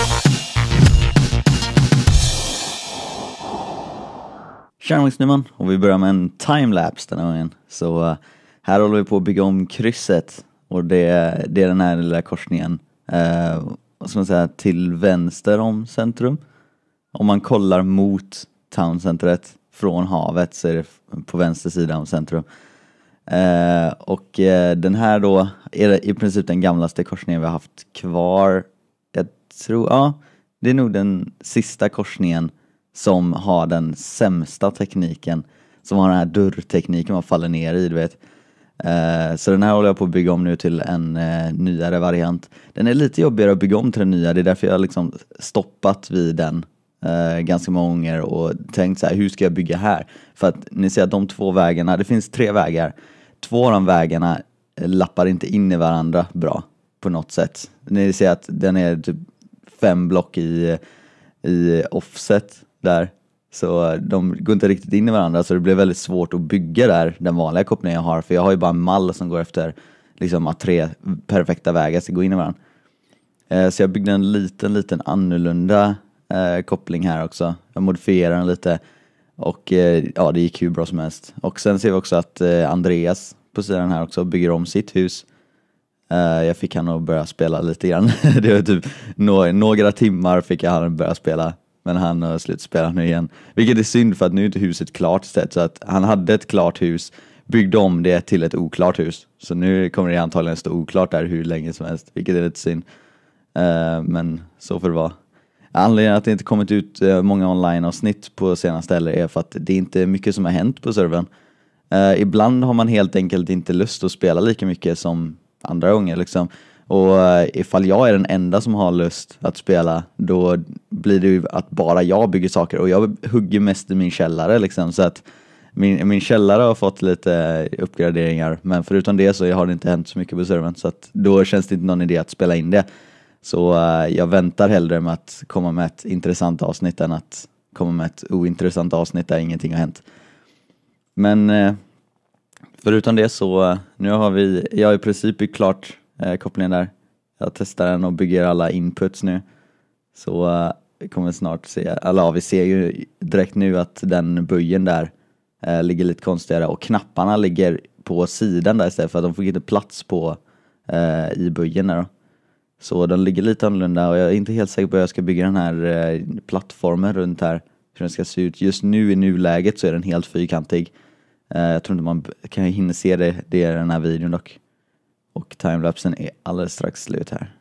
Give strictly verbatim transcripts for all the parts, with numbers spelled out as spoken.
Tjena Max, och vi börjar med en timelapse den här gången. Så uh, här håller vi på att bygga om krysset. Och det, det är den här lilla korsningen uh, vad ska man säga, till vänster om centrum. Om man kollar mot towncentret från havet så är det på vänster sida om centrum. Uh, och uh, den här då är i princip den gamlaste korsningen vi har haft kvar. Jag tror, ja, det är nog den sista korsningen som har den sämsta tekniken, som har den här dörrtekniken man faller ner i, du vet. Uh, så den här håller jag på att bygga om nu till en uh, nyare variant. Den är lite jobbigare att bygga om till den nya, det är därför jag har liksom stoppat vid den uh, ganska många gånger och tänkt så här, hur ska jag bygga här? För att ni ser att de två vägarna, det finns tre vägar. Två av de vägarna lappar inte in i varandra bra på något sätt. Ni ser att den är typ fem block i, i offset där. Så de går inte riktigt in i varandra, så det blir väldigt svårt att bygga där den vanliga kopplingen jag har. För jag har ju bara en mall som går efter liksom att tre perfekta vägar ska gå in i varandra. Eh, så jag byggde en liten, liten annorlunda eh, koppling här också. Jag modifierade den lite och eh, ja, det gick hur bra som helst. Och sen ser vi också att eh, Andreas på sidan här också bygger om sitt hus. Uh, jag fick han att börja spela lite grann. Det var typ no- några timmar fick jag han att börja spela. Men han har slutat spela nu igen. Vilket är synd, för att nu är inte huset klart istället. Så att han hade ett klart hus, byggde om det till ett oklart hus. Så nu kommer det antagligen stå oklart där hur länge som helst. Vilket är lite synd. Uh, men så får det vara. Anledningen att det inte kommit ut uh, många online-avsnitt på senaste eller är för att det är inte mycket som har hänt på servern. Uh, ibland har man helt enkelt inte lust att spela lika mycket som andra gånger liksom. Och uh, ifall jag är den enda som har lust att spela, då blir det ju att bara jag bygger saker. Och jag hugger mest i min källare liksom. Så att min, min källare har fått lite uppgraderingar. Men förutom det så har det inte hänt så mycket på servern. Så att då känns det inte någon idé att spela in det. Så uh, jag väntar hellre med att komma med ett intressant avsnitt än att komma med ett ointressant avsnitt där ingenting har hänt. Men uh, förutom det så, uh, nu har vi, jag har i princip byggt klart uh, kopplingen där. Jag testar den och bygger alla inputs nu. Så uh, vi kommer snart se, eller ja, vi ser ju direkt nu att den böjen där uh, ligger lite konstigare. Och knapparna ligger på sidan där istället, för att de får inte plats på uh, i böjen där då. Så den ligger lite annorlunda och jag är inte helt säker på att jag ska bygga den här eh, plattformen runt här. Hur den ska se ut. Just nu i nuläget så är den helt fyrkantig. Eh, jag tror inte man kan hinna se det, det är den här videon dock. Och timelapsen är alldeles strax slut här.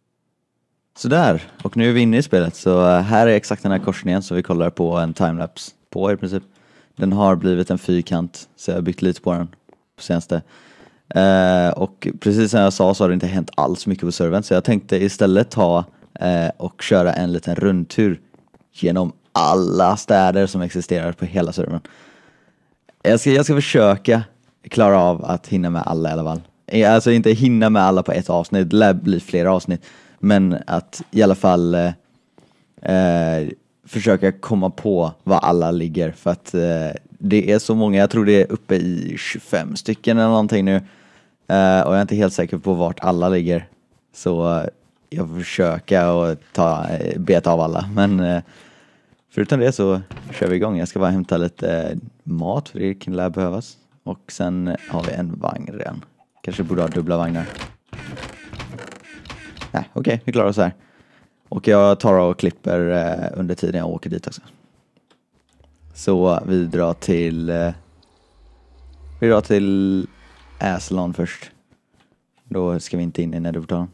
Så där, och nu är vi inne i spelet. Så eh, här är exakt den här korsningen som vi kollar på en timelapse på i princip. Den har blivit en fyrkant, så jag har byggt lite på den på senaste. Uh, och precis som jag sa så har det inte hänt alls mycket på servern. Så jag tänkte istället ta uh, och köra en liten rundtur genom alla städer som existerar på hela servern. Jag ska, jag ska försöka klara av att hinna med alla i alla fall. Alltså inte hinna med alla på ett avsnitt, det lär bli flera avsnitt. Men att i alla fall uh, uh, försöka komma på var alla ligger. För att uh, det är så många, jag tror det är uppe i tjugofem stycken eller någonting nu. Uh, och jag är inte helt säker på vart alla ligger. Så uh, jag får försöka och ta, uh, beta av alla. Men uh, förutom det så kör vi igång. Jag ska bara hämta lite uh, mat, för det kan lär behövas. Och sen uh, har vi en vagn redan. Kanske borde ha dubbla vagnar. Nej, okej, okay, vi klarar oss här. Och jag tar och klipper uh, under tiden jag åker dit också. Så vi drar till uh, Vi drar till Aslan först. Då ska vi inte in i Netherportalen.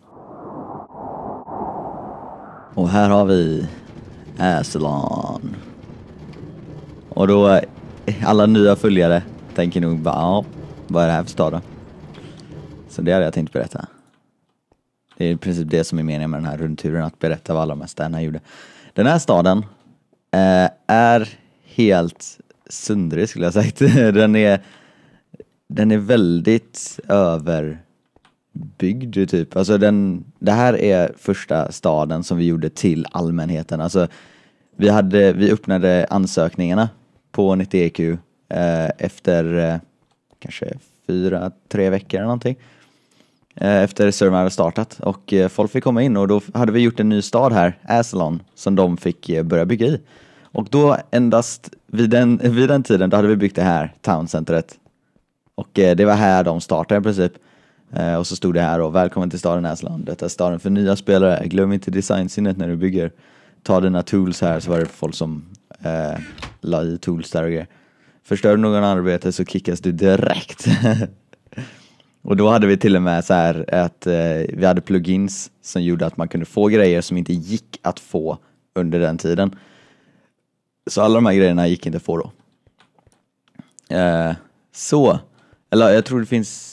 Och här har vi Aslan. Och då alla nya följare tänker nog bara, ja, vad är det här för stad då? Så det hade jag tänkt berätta. Det är i princip det som är meningen med den här rundturen, att berätta vad alla de här städerna gjorde. Den här staden eh, är helt sundrig skulle jag säga. Den är Den är väldigt överbyggd typ. Alltså den, det här är första staden som vi gjorde till allmänheten. Alltså vi, hade, vi öppnade ansökningarna på nittio E Q eh, efter eh, kanske fyra, tre veckor eller någonting. efter servern hade startat och folk fick komma in, och då hade vi gjort en ny stad här, Aslan, som de fick börja bygga i. Och då endast vid den, vid den tiden då hade vi byggt det här towncentret, och det var här de startade i princip. Och så stod det här och välkommen till staden Aslan, detta är staden för nya spelare, glöm inte designsinnet när du bygger, ta dina tools här. Så var det folk som eh, la i tools där och grejer. Förstör du någon arbete så kickas du direkt. Och då hade vi till och med så här att eh, vi hade plugins som gjorde att man kunde få grejer som inte gick att få under den tiden. Så alla de här grejerna gick inte att få då. Eh, så, eller jag tror det finns...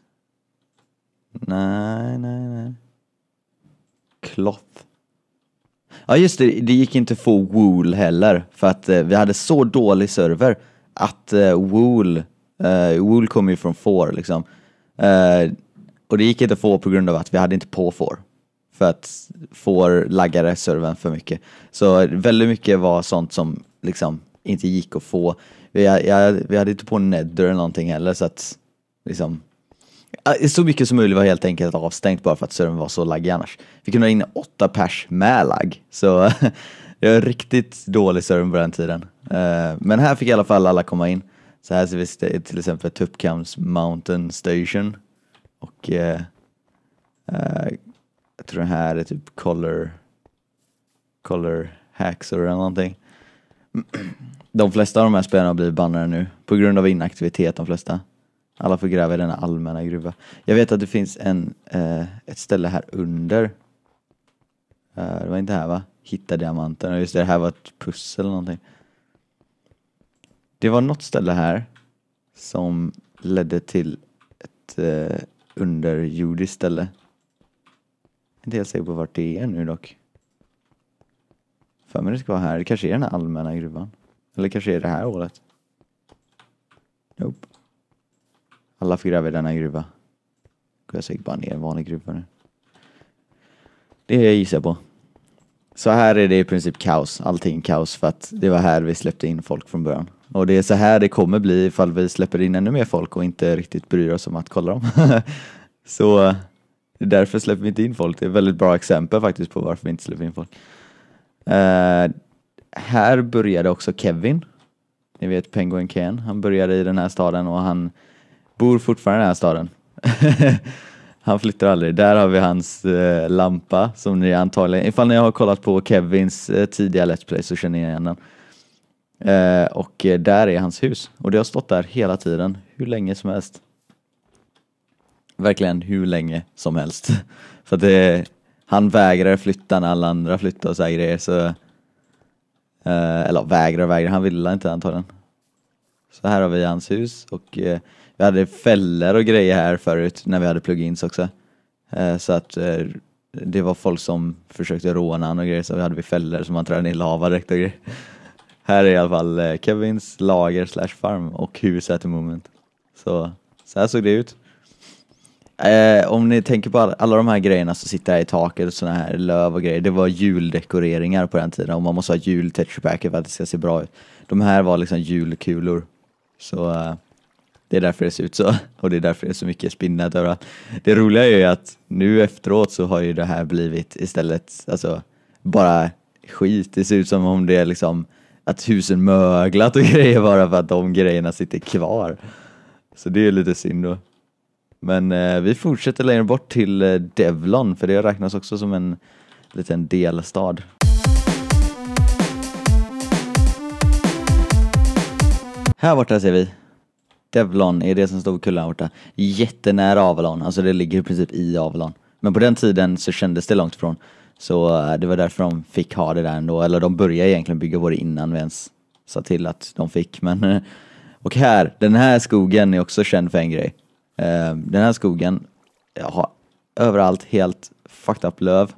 Nej, nej, nej. Cloth. Ja just det, det gick inte att få wool heller. För att eh, vi hade så dålig server att eh, wool, eh, wool kommer ju från får liksom. Uh, och det gick inte att få på grund av att vi hade inte på får. För att får laggade servern för mycket. Så väldigt mycket var sånt som liksom inte gick att få. Vi, jag, vi hade inte på nether eller någonting heller. Så att liksom så mycket som möjligt var helt enkelt avstängt bara för att servern var så laggig annars. Vi kunde ha in åtta pers med lagg. Så det var riktigt dålig server på den tiden. uh, Men här fick i alla fall alla komma in. Så här ser vi till exempel Tupcams Mountain Station. Och eh, eh, jag tror den här är typ Color Color Hacks eller någonting. De flesta av de här spelarna blir bannade nu på grund av inaktivitet, de flesta. Alla får gräva i denna allmänna gruva. Jag vet att det finns en eh, ett ställe här under. Eh, det var inte här va? Hitta diamanten. Och just det, det här var ett pussel eller någonting. Det var något ställe här som ledde till ett eh, underjordiskt ställe. Jag är inte helt säker på vart det är nu dock. För mig det ska vara här. Det kanske är den här allmänna gruvan. Eller kanske är det här hålet. Nope. Alla får gräva i denna gruva. Går jag säkert bara ner en vanlig gruva nu. Det gissar jag på. Så här är det i princip kaos. Allting kaos för att det var här vi släppte in folk från början. Och det är så här det kommer bli ifall vi släpper in ännu mer folk och inte riktigt bryr oss om att kolla dem. Så därför släpper vi inte in folk. Det är ett väldigt bra exempel faktiskt på varför vi inte släpper in folk. Uh, här började också Kevin. Ni vet Penguin Ken. Han började i den här staden och han bor fortfarande i den här staden. Han flyttar aldrig. Där har vi hans uh, lampa som ni antagligen... Ifall ni har kollat på Kevins uh, tidiga Let's Play så känner ni igen den. Uh, och uh, där är hans hus. Och det har stått där hela tiden. Hur länge som helst. Verkligen hur länge som helst. För att det, han vägrar flytta när alla andra flyttar och så här grejer. Så, uh, eller vägrar vägrar. Han ville inte antagligen. Så här har vi hans hus. Och uh, vi hade fällor och grejer här förut när vi hade plugins också. Uh, så att uh, det var folk som försökte råna han och grejer. Så vi hade vi fällor som man tränade ner lava direkt och grejer. Här är i alla fall uh, Kevins lager slash farm och hus at the moment. Så, så här såg det ut. Eh, om ni tänker på alla, alla de här grejerna som sitter här i taket och såna här löv och grejer. Det var juldekoreringar på den tiden. Och man måste ha jultexturepacker för att det ska se bra ut. De här var liksom julkulor. Så eh, det är därför det ser ut så. Och det är därför det är så mycket spinnet överallt. Det roliga är ju att nu efteråt så har ju det här blivit istället alltså bara skit. Det ser ut som om det är liksom att husen möglat och grejer bara för att de grejerna sitter kvar. Så det är lite synd då. Men eh, vi fortsätter längre bort till eh, Devlon. För det räknas också som en liten delstad. Här borta ser vi Devlon är det som stod kullen här borta. Jättenära Avalon. Alltså det ligger i princip i Avalon. Men på den tiden så kändes det långt ifrån. Så eh, det var därför de fick ha det där ändå. Eller de började egentligen bygga på det innan vi ens sa till att de fick. Men, eh, och här, den här skogen är också känd för en grej. Uh, den här skogen har överallt helt fucked up löv.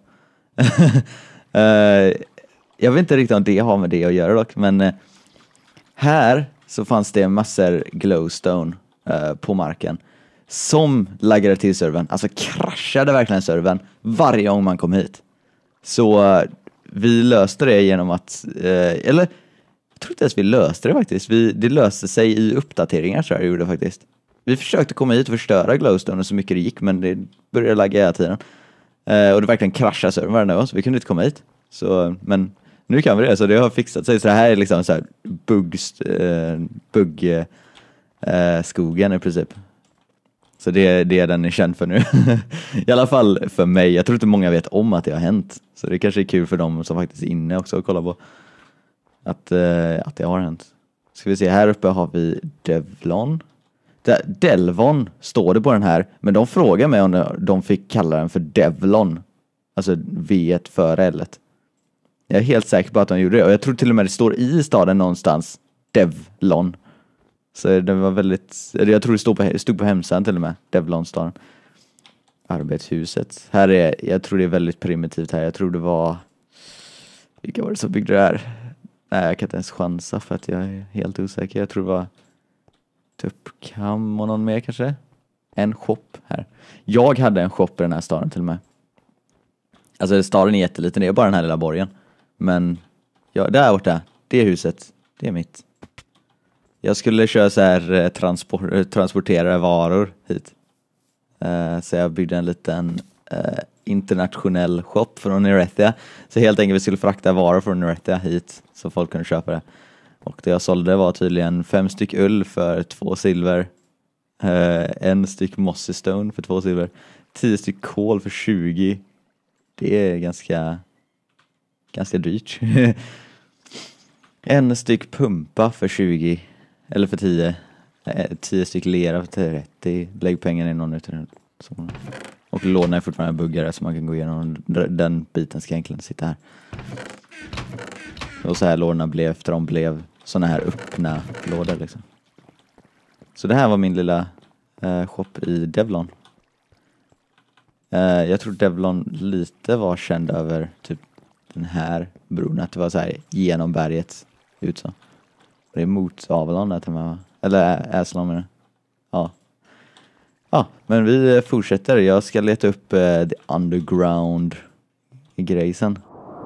uh, jag vet inte riktigt om det har med det att göra dock. Men uh, här så fanns det massor glowstone uh, på marken. Som laggade till servern. Alltså kraschade verkligen servern varje gång man kom hit. Så uh, vi löste det genom att... Uh, eller jag tror inte ens vi löste det faktiskt. Vi, det löste sig i uppdateringar tror jag det gjorde faktiskt. vi försökte komma hit och förstöra Glowstone så mycket det gick, men det började lagga hela tiden. Eh, och det verkligen kraschade servern varje dag, så vi kunde inte komma hit. Så, men nu kan vi det, så det har fixat sig. Så det här är liksom så här buggs, eh, bugg eh, skogen i princip. Så det, det är den är känd för nu. I alla fall för mig. Jag tror inte många vet om att det har hänt. Så det kanske är kul för dem som faktiskt är inne också och kollar på att, eh, att det har hänt. Ska vi se, här uppe har vi Devlon. De- Delvon står det på den här. Men de frågar mig om de fick kalla den för Devlon. Alltså V ett före L ett. Jag är helt säker på att de gjorde det. Och jag tror till och med det står i staden någonstans Devlon. Så det var väldigt... Jag tror det stod på, stod på hemsidan till och med. Devlon-staden. Arbetshuset. Här är... Jag tror det är väldigt primitivt här. Jag tror det var... Vilka var det som byggde det här? Nej, jag kan inte ens chansa för att jag är helt osäker. Jag tror det var... Tuppkam och någon mer kanske? En shop här. Jag hade en shop i den här staden till och med. Alltså staden är jätteliten. Det är bara den här lilla borgen. Men... Ja, där borta. Det huset. Det är mitt. Jag skulle köra så här transport, transportera varor hit. Uh, så jag byggde en liten uh, internationell shop från Nerethia. Så helt enkelt vi skulle frakta varor från Nerethia hit så folk kunde köpa det. Och det jag sålde var tydligen fem styck ull för två silver. Uh, en styck mossy stone för två silver. Tio styck kol för tjugo. Det är ganska ganska dyrt. En styck pumpa för tjugo. Eller för tio. tio styck lera för trettio. Lägg pengarna i någon utav den. Och låna är fortfarande buggare så man kan gå igenom. Den biten ska egentligen sitta här. Och så här lådorna blev efter de blev såna här öppna lådor liksom. Så det här var min lilla uh, shop i Devlon. Uh, jag tror Devlon lite var känd över typ den här bron. Att det var så här genom berget ut så. Det är mot Avalon där till mig, va? Eller Aslan med det. Ja. Ja, men vi fortsätter. Jag ska leta upp uh, the underground grejsen.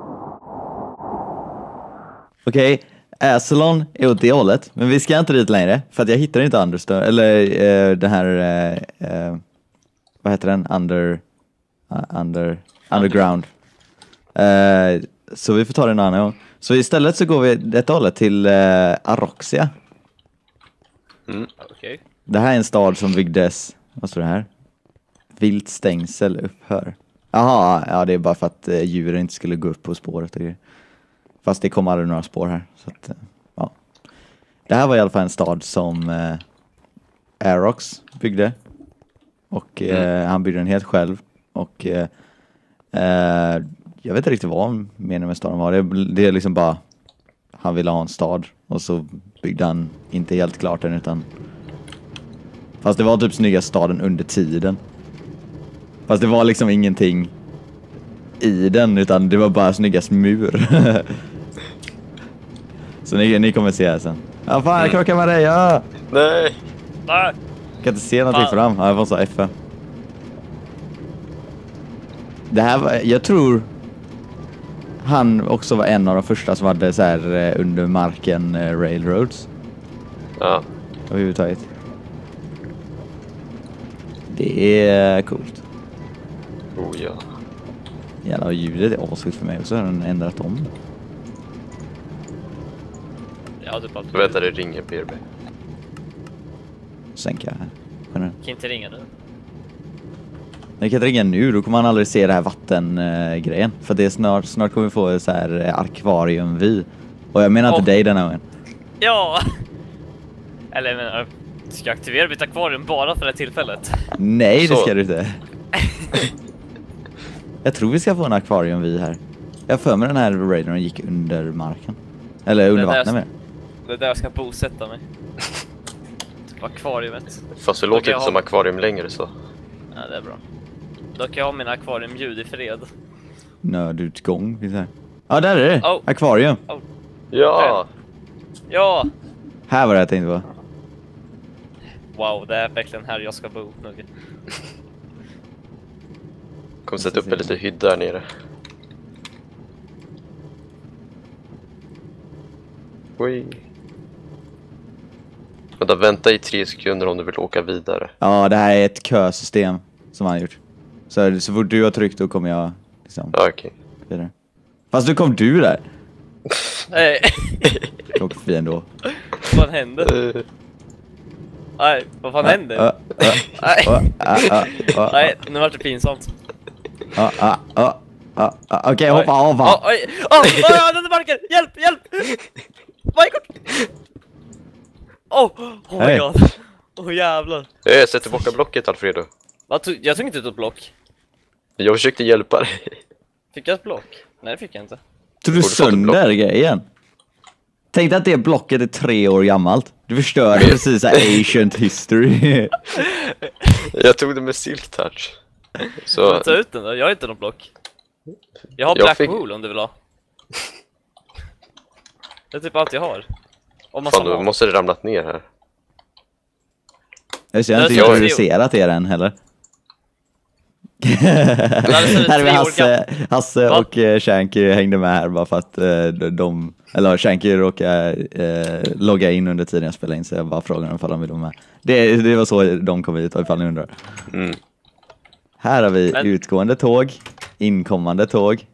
Okej, okay. Aslan är åt det hållet. Men vi ska inte dit längre. För att jag hittar inte Understone. Eller uh, den här... Uh, uh, vad heter den? Under... Uh, under... Underground. Uh, så vi får ta den en annan gång. Så istället så går vi detta hållet till uh, Aroxia. Mm. Okay. Det här är en stad som byggdes, vad står det här? Vilt stängsel upphör. Jaha, ja det är bara för att uh, djuren inte skulle gå upp på spåret och grejer. Fast det kom aldrig några spår här. Så att, uh, ja. Det här var i alla fall en stad som uh, Arox byggde. Och uh, mm. han byggde den helt själv. Och uh, uh, jag vet inte riktigt vad meningen med staden var. Det, det är liksom bara han ville ha en stad och så byggde han inte helt klart den utan fast det var typ snygga staden under tiden. Fast det var liksom ingenting i den utan det var bara snyggast mur. Så ni, ni kommer se här sen. Ja fan, jag krockar med dig. Ja. Nej. Nej. Jag kan inte se någonting fram. Ja, jag får så F. Det här var, jag tror han också var en av de första som hade så här under marken railroads. Ja. Överhuvudtaget. Det är coolt. Oh ja. Jävlar, ljudet är asigt för mig och så har den ändrat om. Ja, du bara... Vänta, det ringer B R B. Sänka här. Kan du inte ringa nu? Jag kan inte ringa nu, då kommer man aldrig se det här vattengrejen. Uh, för det är snart, snart kommer vi få så här uh, akvarium vi. Och jag menar inte oh. dig den här gången. Ja! Eller jag menar, ska jag aktivera mitt akvarium bara för det här tillfället? Nej, så. Det ska du inte. Jag tror vi ska få en akvarium vi här. Jag för mig den här raidern gick under marken. Eller under vattnet med. Det är där jag ska bosätta mig. Typ akvariumet. Fast det låter inte ha... som akvarium längre så. Ja, det är bra. Då kan jag ha min akvariumljud i fred. Nödutgång. Ja, ah, där är det. Oh. Akvarium. Oh. Ja. Ja. Här var det jag tänkte på. Wow, det är verkligen här jag ska bo. Okay. Kommer sätta upp en liten hydda där nere. Oj. Vänta, vänta i tre sekunder om du vill åka vidare. Ja, det här är ett kösystem som han har gjort. Så, så fort du har tryckt då kommer jag liksom Ja, okej. vidare. Fast nu kom du där. Nej, Jag åker förbi ändå. vad fan händer? Uh, Nej, vad fan Ö, händer? ö, Nej, ö, ö, ö, ö, nej, nu vart det pinsamt. ö, ö, ö, ö, ö. Okej, hoppa av Åh, han. oj, åh, oj, jag hade marken! Hjälp, hjälp! Minecraft! Åh, oh my Hej. god. Åh oh, jävlar. jag sätter tillbaka blocket, Alfredo. Jag tog, jag tog inte ut ett block. Jag försökte hjälpa dig. Fick jag ett block? Nej, det fick jag inte. Tog du Borde fått ett block. sönder grejen? Tänk dig att det blocket är tre år gammalt. Du förstörde precis så här ancient history. Jag tog det med silk touch. Så Jag tar ut den då, jag har inte någon block. Jag har Jag black fick- wool om du vill ha. Det är typ allt jag har. Och massa fan, då mat. måste det ramlat ner här. Jag ser inte Jag ser- introducerat er än heller. är Här är vi tre år Hasse, Hasse Va? och eh, Shanky hängde med här bara för att eh, de, eller Shanky råkade eh, logga in under tiden jag spelade in, så jag bara frågade dem ifall de ville vara med. Det, det var så de kom hit, ifall ni undrar. Mm. Här har vi Men- utgående tåg, inkommande tåg.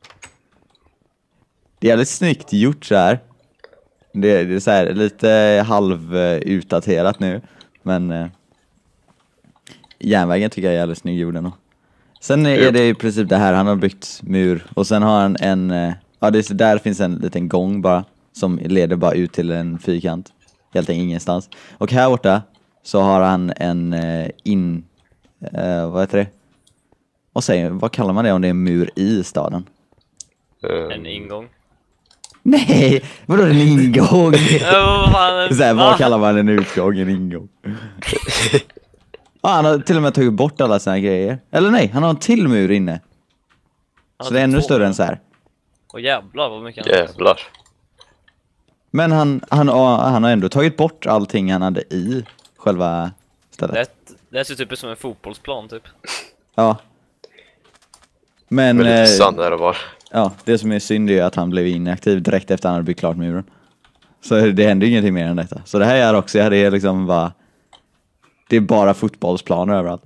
Det är jävligt snyggt gjort så här. Det, det är så här lite halv eh, utdaterat nu, men eh, järnvägen tycker jag är jävligt snygg gjord ändå. Sen är Jo. det i princip det här, han har byggt mur och sen har han en, eh, ja det är så där finns en liten gång bara som leder bara ut till en fyrkant, helt enkelt ingenstans. Och här borta så har han en eh, in, eh, vad heter det? Vad säger, vad kallar man det om det är en mur i staden? Uh, En ingång. Nej, vadå en ingång? Ja, vad fan, Så här, va? vad kallar man en utgång, en ingång? Ja, han har till och med tagit bort alla sina grejer. Eller nej, han har en till mur inne. Han Så har det är ännu två. större än så här. Åh jävlar vad mycket han har. jävlar. Men han, han, ja, han har ändå tagit bort allting han hade i själva stället. Det, det ser typ ut som en fotbollsplan typ. Ja. Men Med lite eh, sand där och var. ja, det som är synd är att han blev inaktiv direkt efter att han hade byggt klart muren. Så det hände ingenting mer än detta. Så det här är också, ja, det är liksom bara, det är bara fotbollsplaner överallt.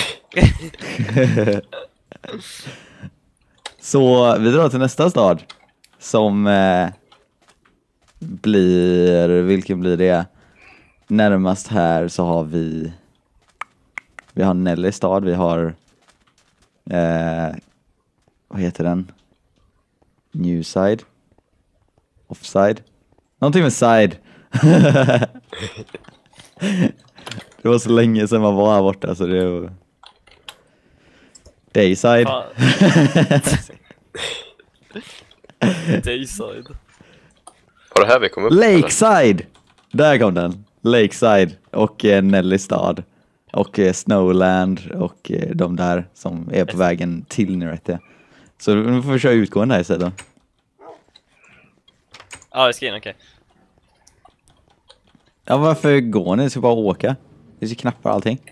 Så vi drar till nästa stad som eh, blir, vilken blir det? Närmast här så har vi vi har Nelly stad, vi har eh, vad heter den? Newside, Offside, någonting med side. Det var så länge sedan man var här borta så det var Dayside. Fan. Dayside. Var det här vi kom upp? eller? Lakeside! Där kom den. Lakeside och eh, Nelly stad och eh, Snowland och eh, de där som är på vägen till nu rätt det. Så nu får vi köra utgående här istället. Ja, jag ska in, okej. Ja, varför går ni? Jag ska bara åka. Det finns ju knappar och allting.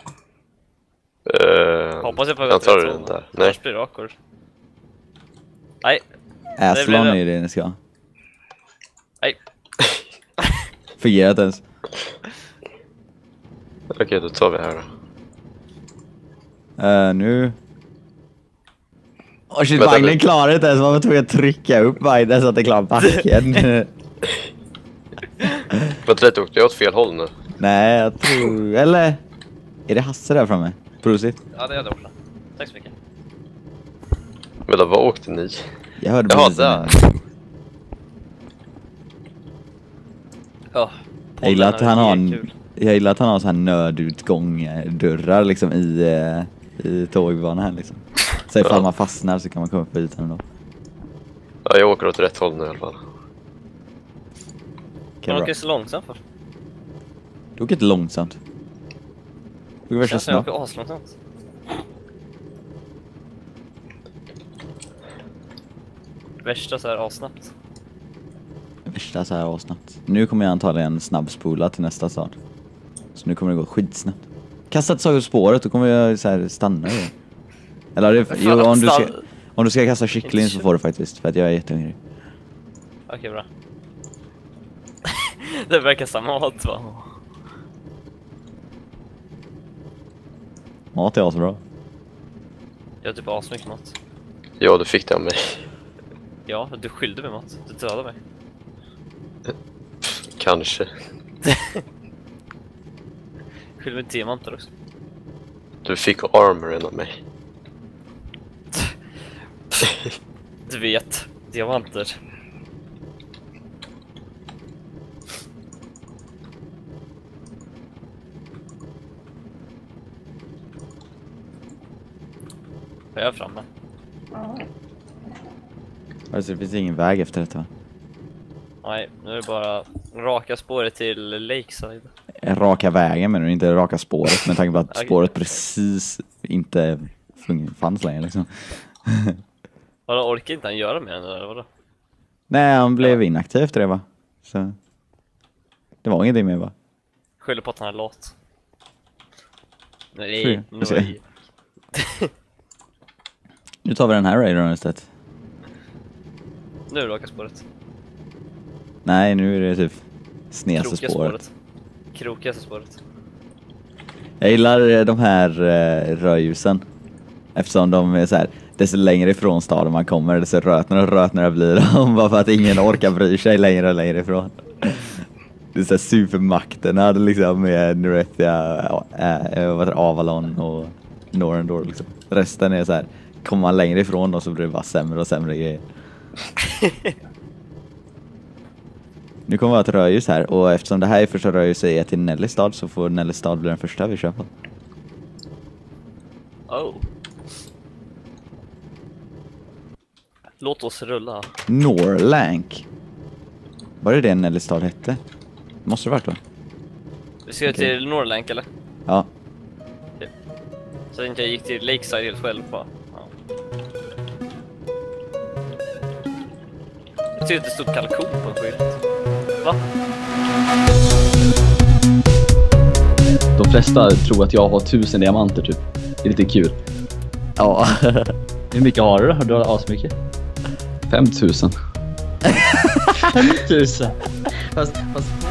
Uh, Hoppas jag får jag tar den där. Nej. Annars blir det awkward. Nej, Aslan det. är ju det ni ska. nej. Fungerar inte ens. Okej, då tar vi här då. Uh, nu... Åh shit, Vänta, vagnen nu. klarar inte ens. Man var tvungen att trycka upp vagnen så att det klarar backen. Vänta lite, åkte jag åt fel håll nu? Nej, jag tror... Eller... Är det Hasse där framme? Prosit. Ja, det är det också. Tack så mycket. Men då, var åkte ni? Jag hörde Jaha, precis där. den. Ja. Jag gillar att han har en, Kul. jag gillar att han har så här nödutgång eh, dörrar liksom i, eh, i tågbanan här liksom. Så ifall Ja. man fastnar så kan man komma upp på ytan ändå. Ja, jag åker åt rätt håll nu i alla fall. Okay, Man bra. åker så långsamt för. Du åker inte långsamt. Du åker värsta Känns som jag snabbt. åker aslångsamt. Värsta så här assnabbt. Värsta så här snabbt. Nu kommer jag antagligen snabbspola till nästa stad. Så nu kommer det gå skitsnabbt. Kasta ett sak på spåret, då kommer jag så här stanna igen. Eller det, jo, om, du ska, om du ska kasta kyckling så får du faktiskt, för att jag är jättehungrig. Okej, bra. Det verkar samma mat, va? Mat är asbra. Jag har typ asmycket mat. Ja, du fick det av mig. Ja, du skyllde mig mat. Du dödade mig. Kanske. Skyllde mig diamanter också. Du fick armoren av mig. Du vet, diamanter. Jag är framme. Alltså det finns ingen väg efter detta, va? Nej, nu är det bara raka spåret till Lakeside. Raka vägen, men inte raka spåret, med tanke på att Okej. spåret precis inte fun- fanns längre liksom. Vadå, orkar inte han göra mer än det, eller vadå? Nej, han blev inaktiv efter det, va? Så det var ingenting mer, va? Skyller på att han är lat. Fy, Nej, får nu se. är det... Nu tar vi den här raidern istället. Nu är det raka spåret. Nej, nu är det typ snesa Krokiga spåret. spåret. Krokigaste spåret. Jag gillar de här uh, rödljusen. Eftersom de är så här, desto längre ifrån staden man kommer, desto rötnare och rötnare blir de. Bara för att ingen orkar bry sig längre och längre ifrån. Det är så här supermakterna liksom med Nerethia, äh, vad heter det, Avalon och Norendor liksom. Resten är så här, kommer man längre ifrån och så blir det bara sämre och sämre grejer. Nu kommer vi ha ett rödljus här, och eftersom det här är första rödljuset är till Nellystad, så får Nellystad bli den första vi köper. Oh. Låt oss rulla. Norlank. Var det det Nellystad hette? Måste det varit då? Vi ska Okej. till Norlank, eller? Ja. Så att inte jag gick till Lakeside helt själv bara. Ja. Jag tyckte att det stod kalkon på en skylt. Va? De flesta tror att jag har tusen diamanter typ. Det är lite kul. Ja. Hur mycket har du då? Du har asmycket. Fem tusen. fem tusen. Fast, fast